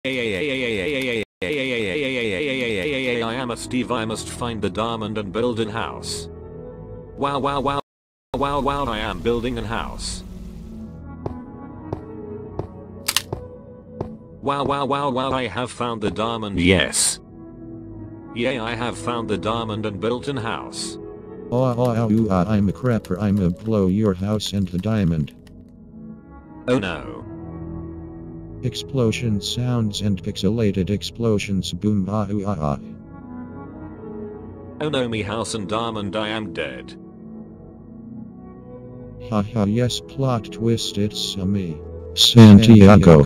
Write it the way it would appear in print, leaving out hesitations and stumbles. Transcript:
I am a Steve. I must find the diamond and build a house. Wow wow wow. Wow wow, I am building a house. Wow wow wow wow, I have found the diamond. Yes. Yay, I have found the diamond and built a house. I'm a crapper. I'm a blow your house and the diamond. Oh no. Explosion sounds and pixelated explosions. Boom ah. Oh no, me house and diamond, I am dead. Haha, yes, plot twist, it's me, Santiago.